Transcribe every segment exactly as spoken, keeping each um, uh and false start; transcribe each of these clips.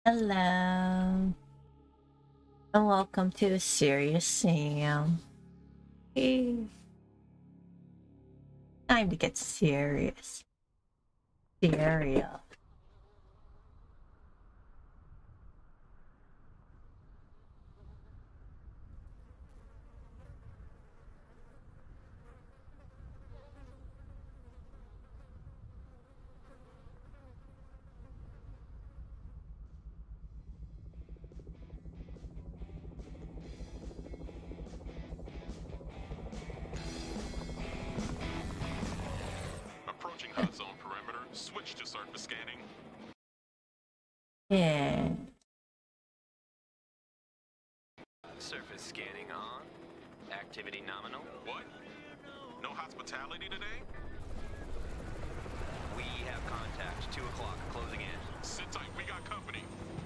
Hello, and welcome to Serious Sam. Hey. Time to get serious. Serious. Hot zone perimeter. Switch to surface scanning. Yeah. Surface scanning on. Activity nominal. What? No hospitality today? We have contact. Two o'clock. Closing in. Sit tight. We got company.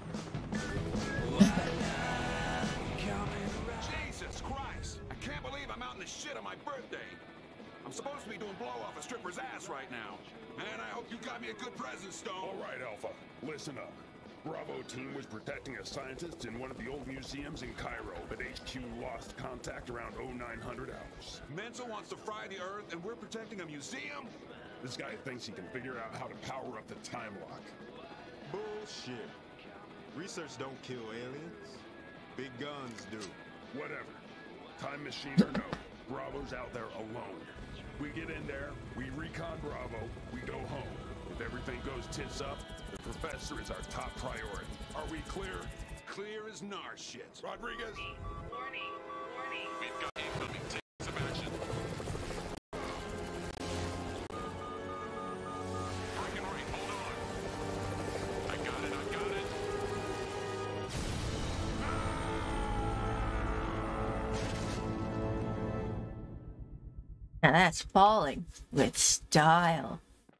Jesus Christ! I can't believe I'm out in the shit on my birthday. I'm supposed to be doing blow off a stripper's ass right now. And I hope you got me a good present, Stone. All right, Alpha. Listen up. Bravo team was protecting a scientist in one of the old museums in Cairo, but H Q lost contact around oh nine hundred hours. Mental wants to fry the Earth, and we're protecting a museum? This guy thinks he can figure out how to power up the time lock. Bullshit. Research don't kill aliens. Big guns do. Whatever. Time machine or no, Bravo's out there alone. We get in there, we recon Bravo, we go home. If everything goes tits up, the professor is our top priority. Are we clear? Clear as Gnaar shit. Rodriguez? Warning, warning. We've got incoming. Take some action. Breaking right. Hold on. I got it. I got it. Now that's falling with style.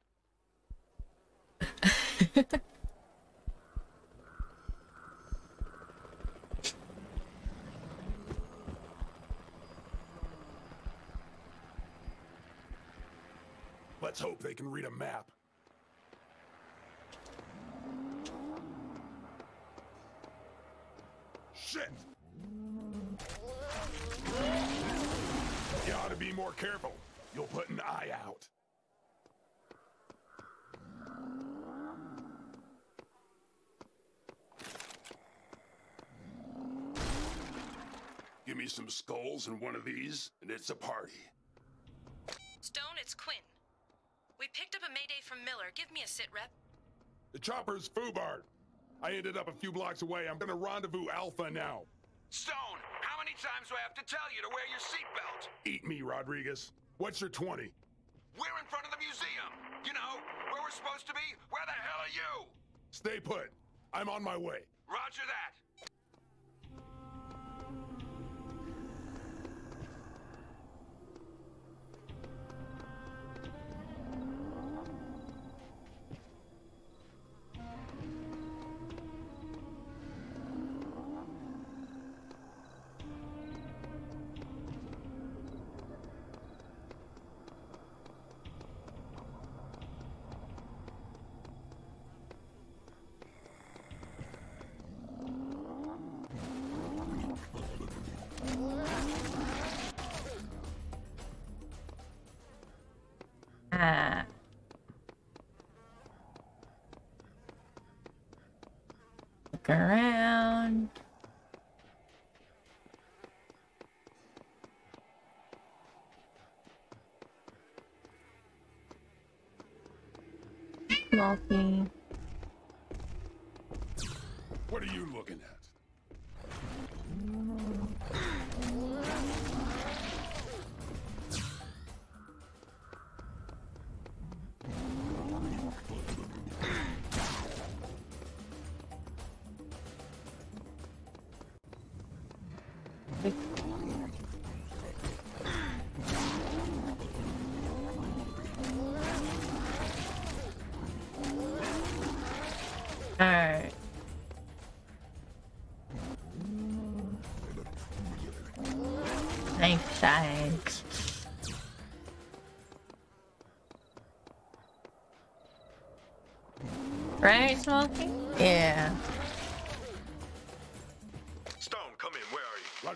Let's hope they can read a map. Shit! You ought to be more careful. You'll put an eye out. Give me some skulls and one of these, and it's a party. Stone, it's Quinn. We picked up a mayday from Miller. Give me a sit rep. The chopper's Fubart. I ended up a few blocks away. I'm gonna rendezvous Alpha now. Stone, how many times do I have to tell you to wear your seatbelt? Eat me, Rodriguez. What's your twenty? We're in front of the museum. You know, where we're supposed to be. Where the hell are you? Stay put. I'm on my way. Roger that. Ah. Look around. Smoking. What are you looking at? Alright. Thanks, thanks. Right, Smoking? Yeah.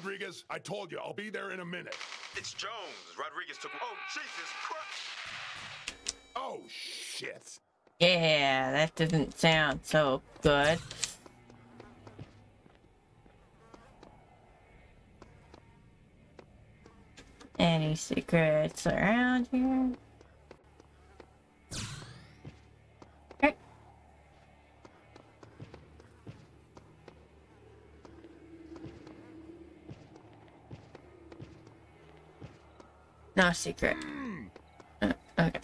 Rodriguez, I told you, I'll be there in a minute. It's Jones. Rodriguez took... Oh, Jesus Christ! Oh, shit. Yeah, that didn't sound so good. Any secrets around here? Okay. No secret. Uh, okay.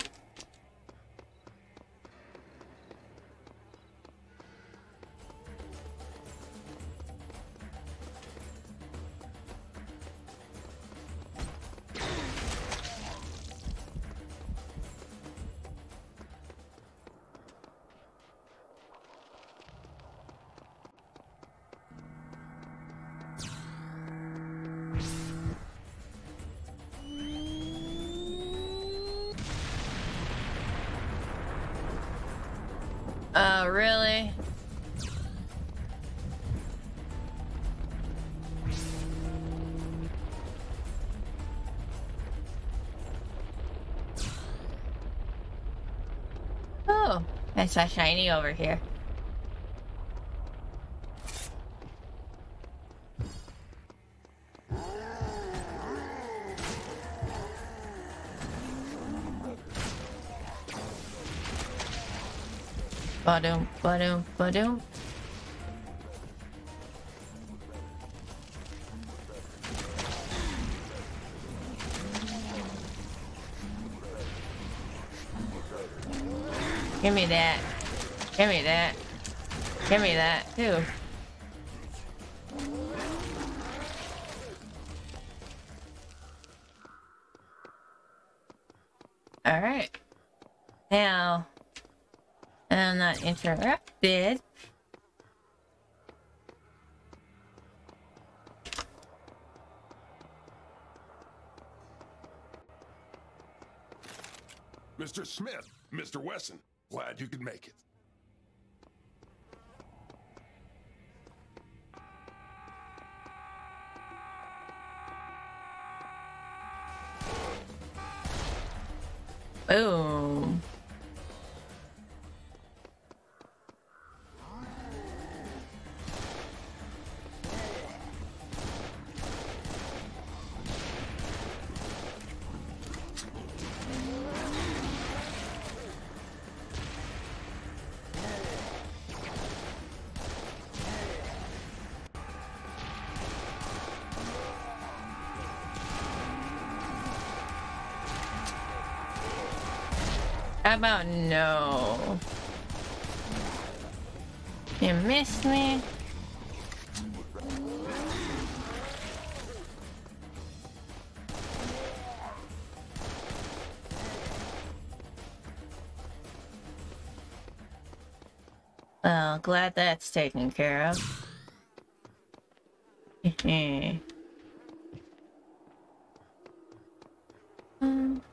Oh, really? Oh, it's a shiny over here. Ba-doom, ba-doom, ba-doom. Give me that. Give me that. Give me that, too. Alright. Now... I'm not interrupted. Mister Smith, Mister Wesson, glad you could make it. Boom. How about no? You missed me? Well, glad that's taken care of. um.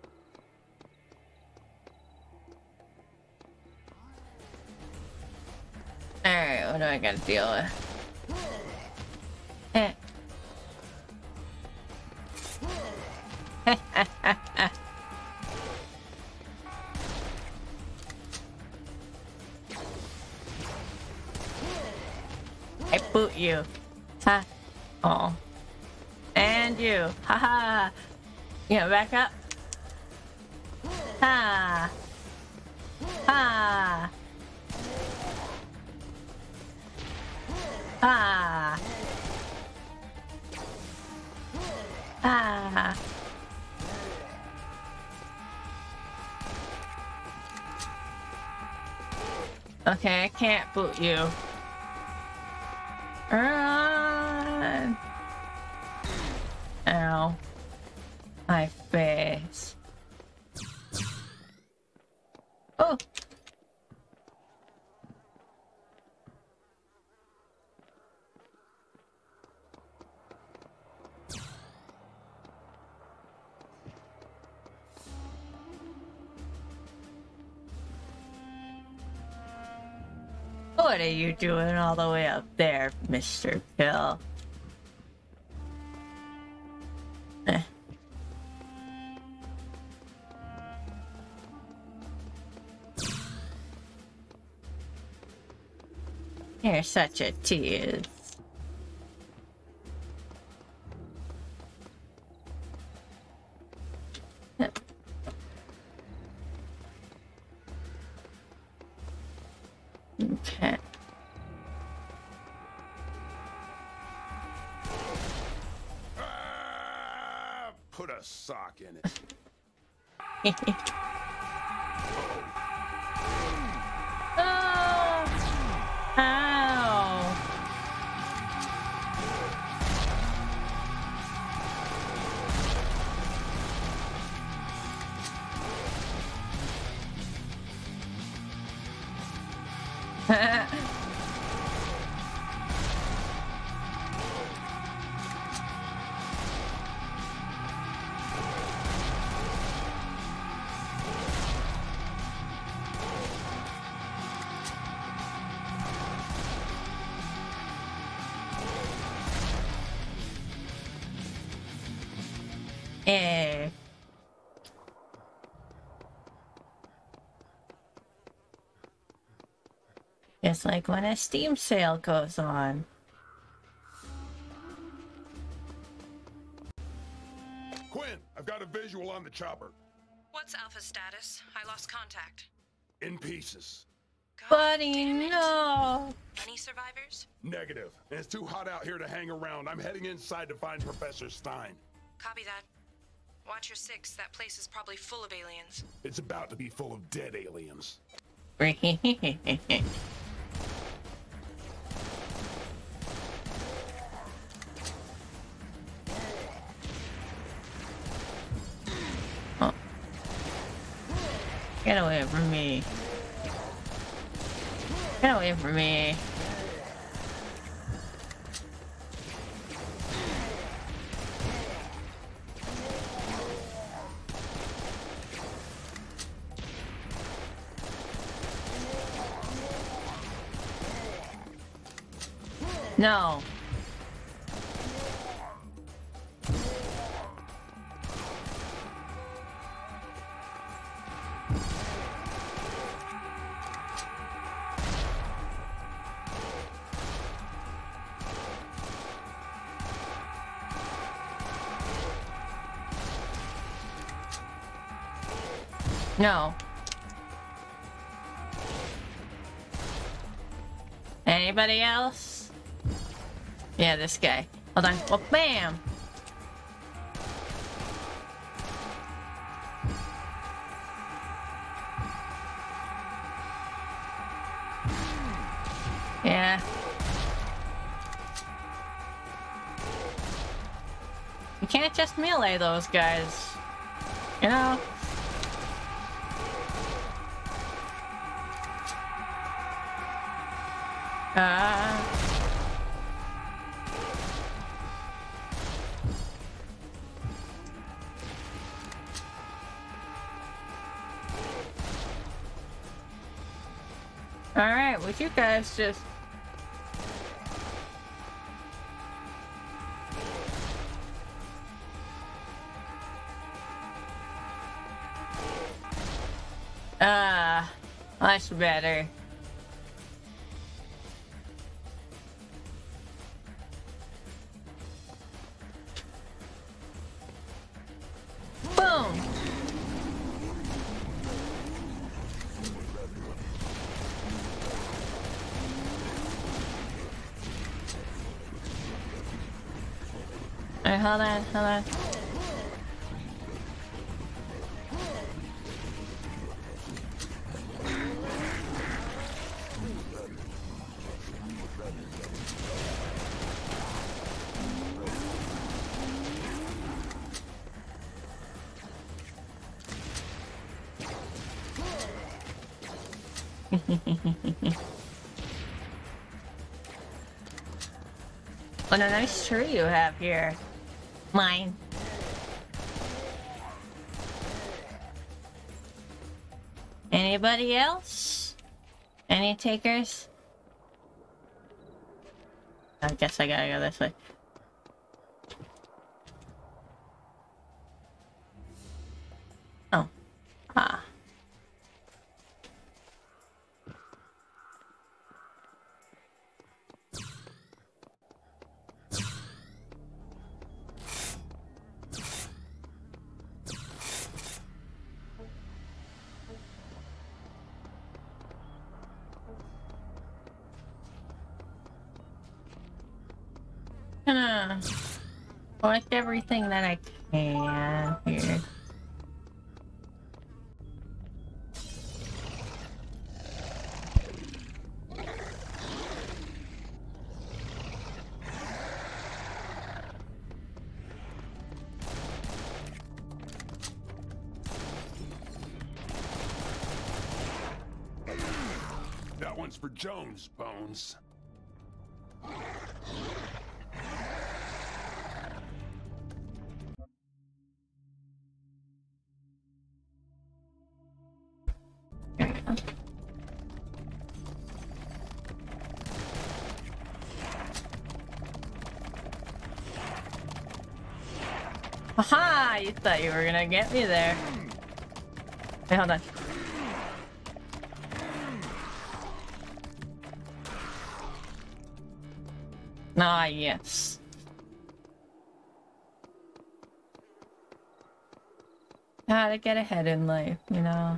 Alright, what do I gotta deal with? Eh. I boot you. Ha. Oh. And you. Ha ha. You know, back up. Ha. Ha. Ah. Ah. Okay, I can't boot you. Run. Ow. My face. Oh. What are you doing all the way up there, Mister Pill? You're such a tease. Okay. Ah, put a sock in it. Oh! Ow! Eh. It's like when a Steam sale goes on. Quinn, I've got a visual on the chopper. What's Alpha's status? I lost contact. In pieces. God Buddy, damn it. no! Any survivors? Negative. And it's too hot out here to hang around. I'm heading inside to find Professor Stein. Copy that. Watch your six. That place is probably full of aliens. It's about to be full of dead aliens. Oh. Get away from me. Get away from me. No. No. Anybody else? Yeah, this guy. Hold on. Well, bam! Yeah. You can't just melee those guys. You know? Uh... Alright, would you guys just... Ah, uh, much better. Boom! Alright, hold on, hold on. What a nice tree you have here. Mine. Anybody else? Any takers? I guess I gotta go this way. Oh. Ah. Collect everything that I can here. That one's for Jones, Bones. Haha! You thought you were gonna get me there. Wait, hold on. Ah, yes. How to get ahead in life, you know?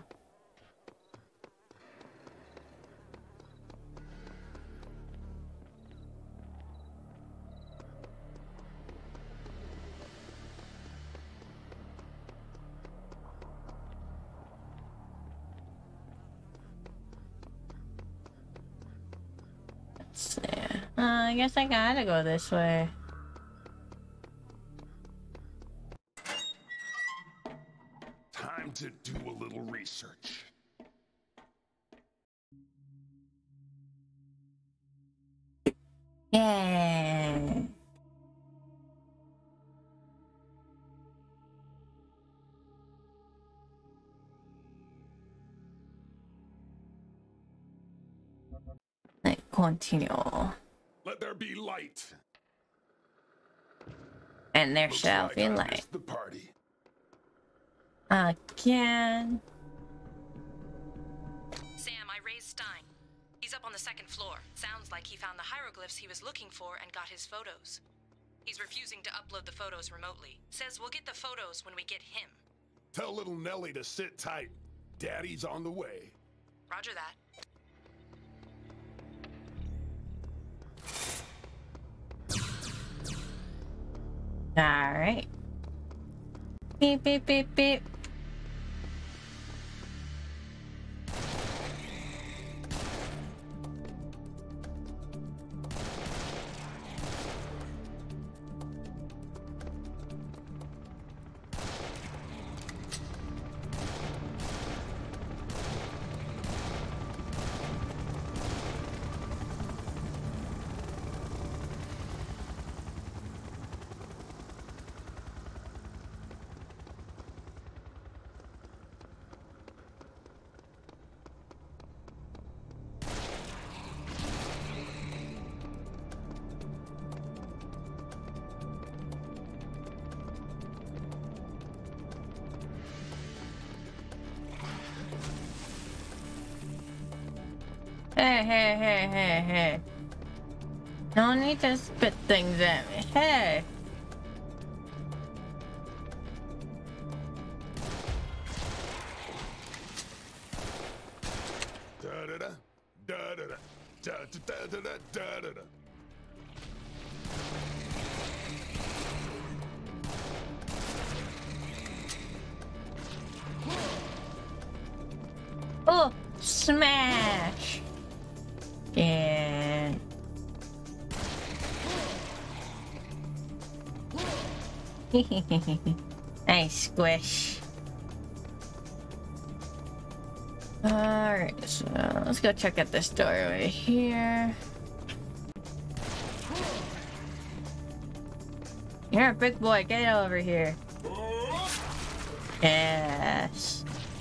Let's see. Uh, I guess I gotta go this way. Time to do a little research. Yeah. Like, continue. Let there be light. And there Looks shall like be I light. missed the party. Again. Sam, I raised Stein. He's up on the second floor. Sounds like he found the hieroglyphs he was looking for and got his photos. He's refusing to upload the photos remotely. Says we'll get the photos when we get him. Tell little Nelly to sit tight. Daddy's on the way. Roger that. Alright. Beep, beep, beep, beep. Hey, hey, hey, hey, hey. No need to spit things at me. Hey. Da da da da da da da da da da da da. Oh, smash. Yeah. Nice squish. Alright, so let's go check out this doorway here. You're a big boy, get over here. Yes.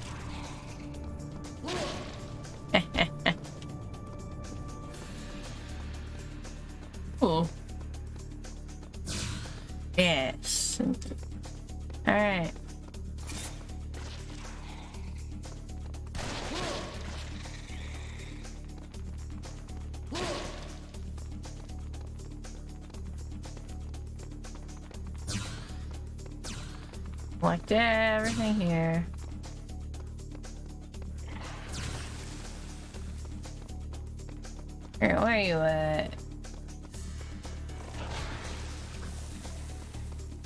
Cool. Yes. Alright. Collect everything here. Here, where are you at?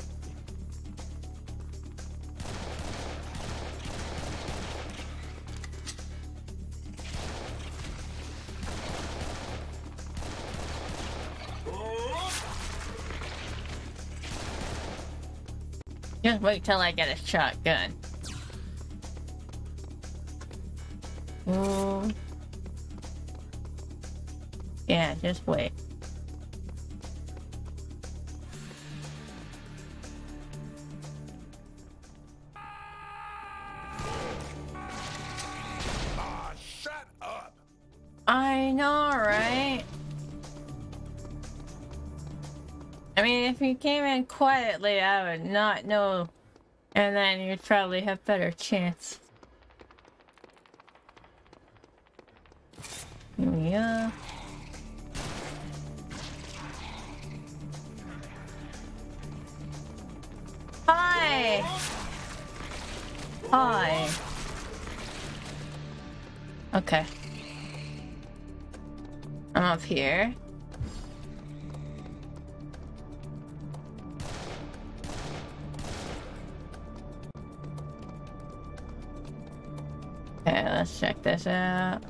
Just wait till I get a shotgun. Ooh. Yeah, just wait. Ah, shut up! I know, right? I mean, if you came in quietly, I would not know. And then you'd probably have better chance. Here we are. Hi! Hi. Okay. I'm up here. Okay, let's check this out.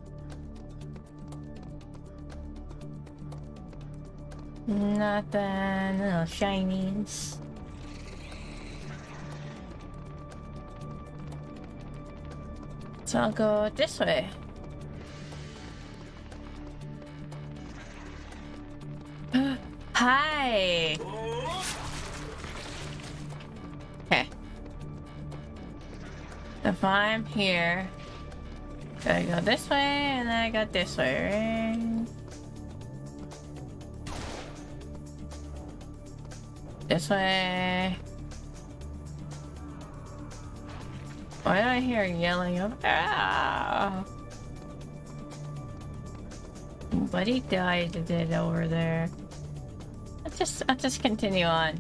Nothing, little shinies. So I'll go this way. Hi! Okay. If I'm here, gotta go this way, and then I got this way, right? This way. Why did I hear yelling of ah? Buddy died it over there. I'll just I'll just continue on.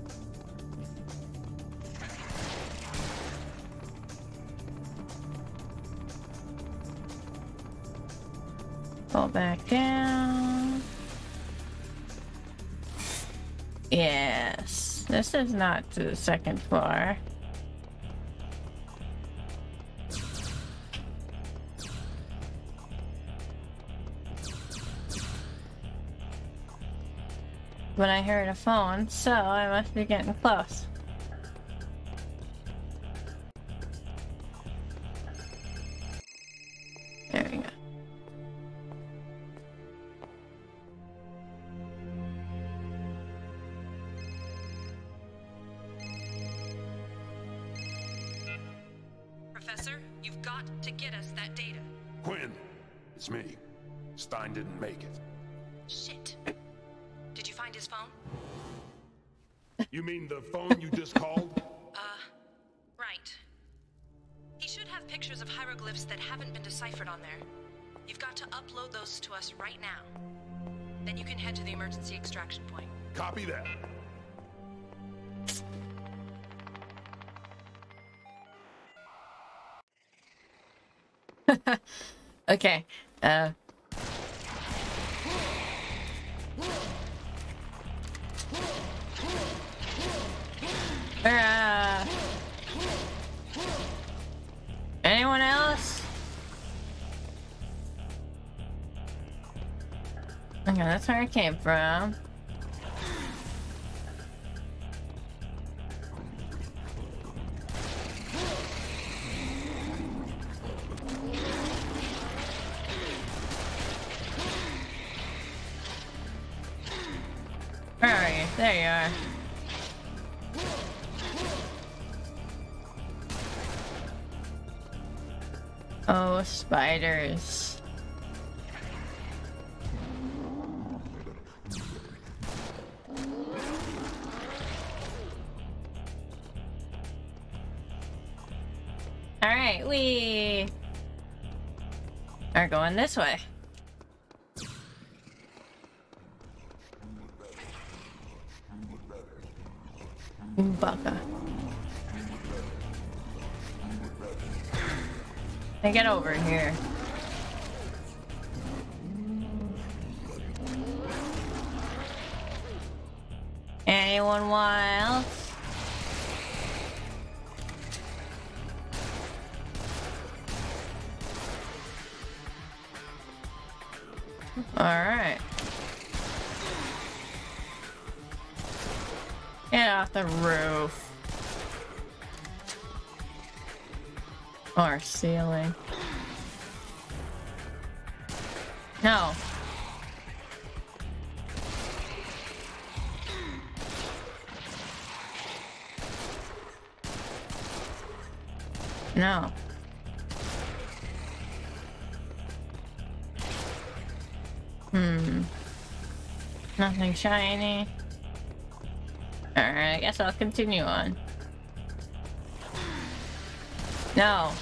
Fall back down. Yes, this is not to the second floor. But I heard a phone, so I must be getting close. There we go. Professor, you've got to get us that data. Quinn, it's me. Stein didn't make it. Shit. Did you find his phone? You mean the phone you just called? Uh, right. He should have pictures of hieroglyphs that haven't been deciphered on there. You've got to upload those to us right now. Then you can head to the emergency extraction point. Copy that. Okay. Uh. Uh, anyone else? Okay, that's where I came from. Where are you? There you are. Oh, spiders. Alright, we are going this way. Baka. Hey, get over here. Anyone wild? All right. Get off the roof. Or ceiling. No. No. Hmm. Nothing shiny. Alright, I guess I'll continue on. No.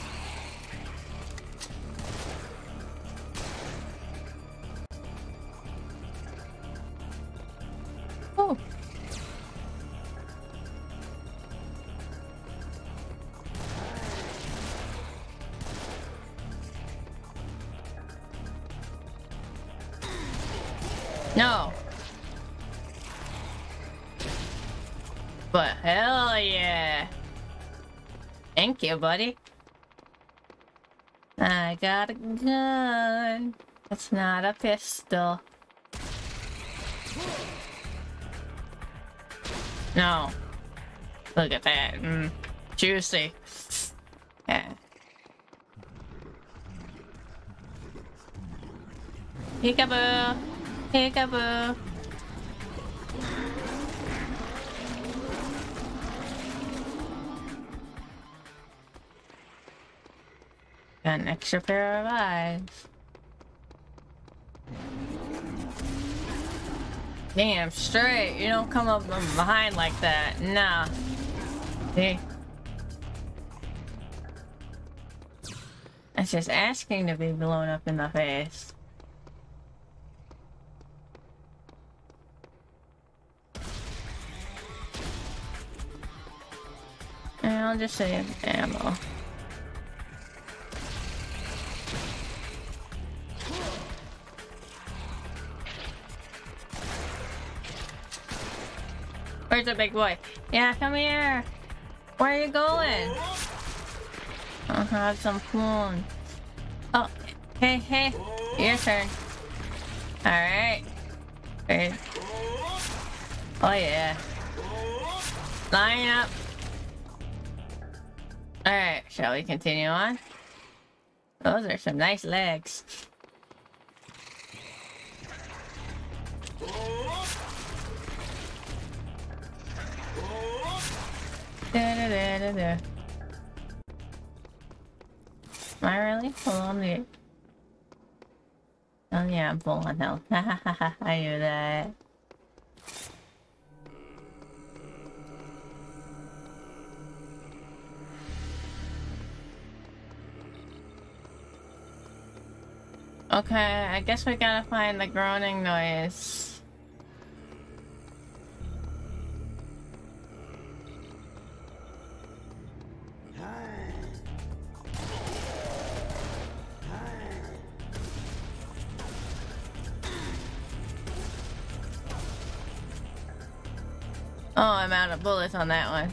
Oh. No. But hell yeah. Thank you, buddy. I got a gun. It's not a pistol. No. Look at that. Mm. Juicy. Yeah. Peekaboo. Peekaboo. Got an extra pair of eyes. Damn straight. You don't come up from behind like that. Nah. See? It's just asking to be blown up in the face. And I'll just say ammo. Where's the big boy? Yeah, come here. Where are you going? I'll have some fun. Oh, hey, hey. Your turn. Alright. Great. Oh, yeah. Line up. Alright, shall we continue on? Those are some nice legs. Da, da, da, da, da. Am I really full on the... Oh yeah, I'm full on health. I knew that. Okay, I guess we gotta find the groaning noise. Oh, I'm out of bullets on that one.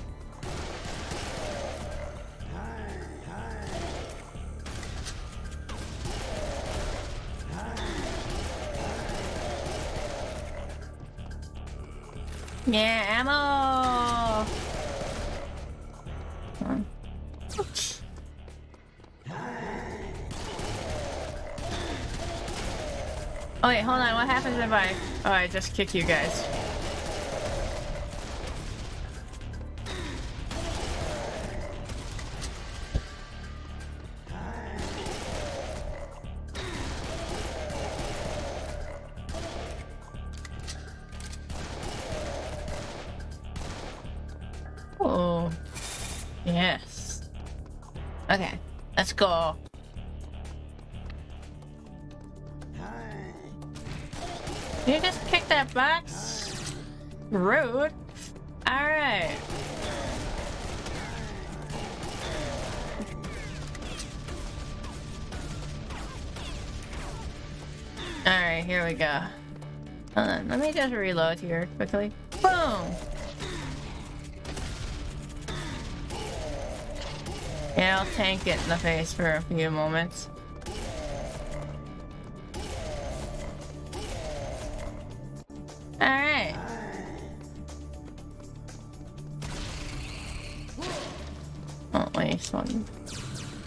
Yeah, ammo! Oops. Oh wait, hold on, what happens if I... Oh, I just kick you guys. Oh, yes. Okay, let's go. You just kicked that box? Rude. Alright. Alright, here we go. Hold on, let me just reload here quickly. Boom! Yeah, I'll tank it in the face for a few moments. Alright. Oh, wait, one.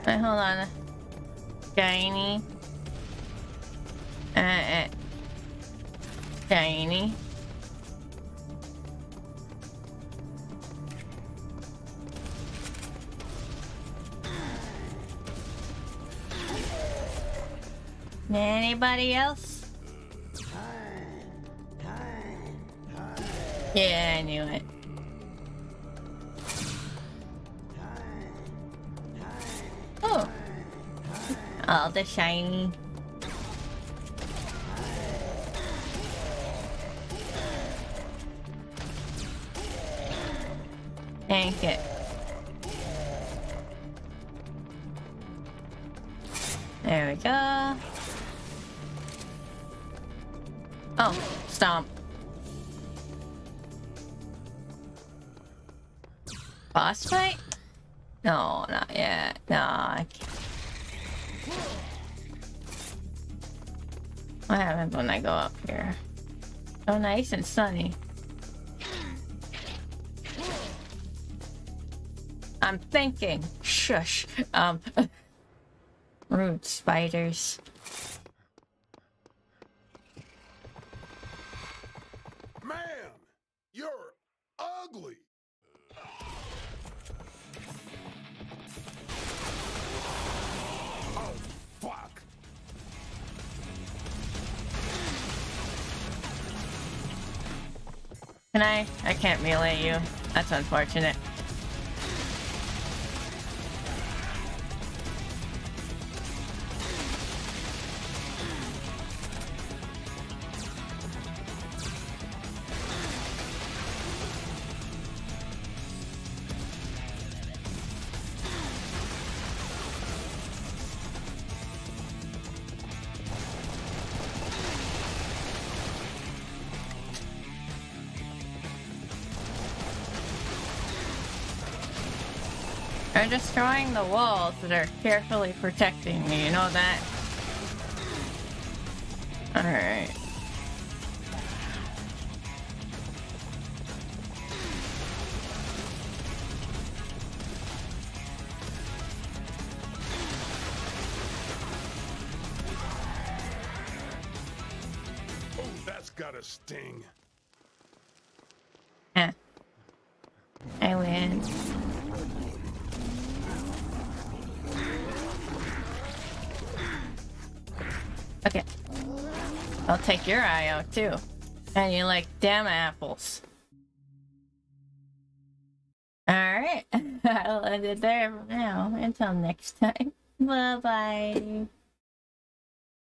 Wait, hold on. Shiny. Uh, uh. Shiny. Anybody else? Yeah, I knew it. Oh. Oh, the shiny. Thank it. There we go. Oh, stomp. Boss fight? No, not yet. No, I can't. What happens when I go up here? So nice and sunny. I'm thinking. Shush. Um. Rude spiders. Man, you're ugly. Oh, fuck. Can I? I can't melee you. That's unfortunate. I'm destroying the walls that are carefully protecting me, you know that? Alright. Oh, that's gotta sting. Yeah. I win. Okay. I'll take your eye out too. And you like damn apples. Alright. I'll end it there for now. Until next time. Bye bye.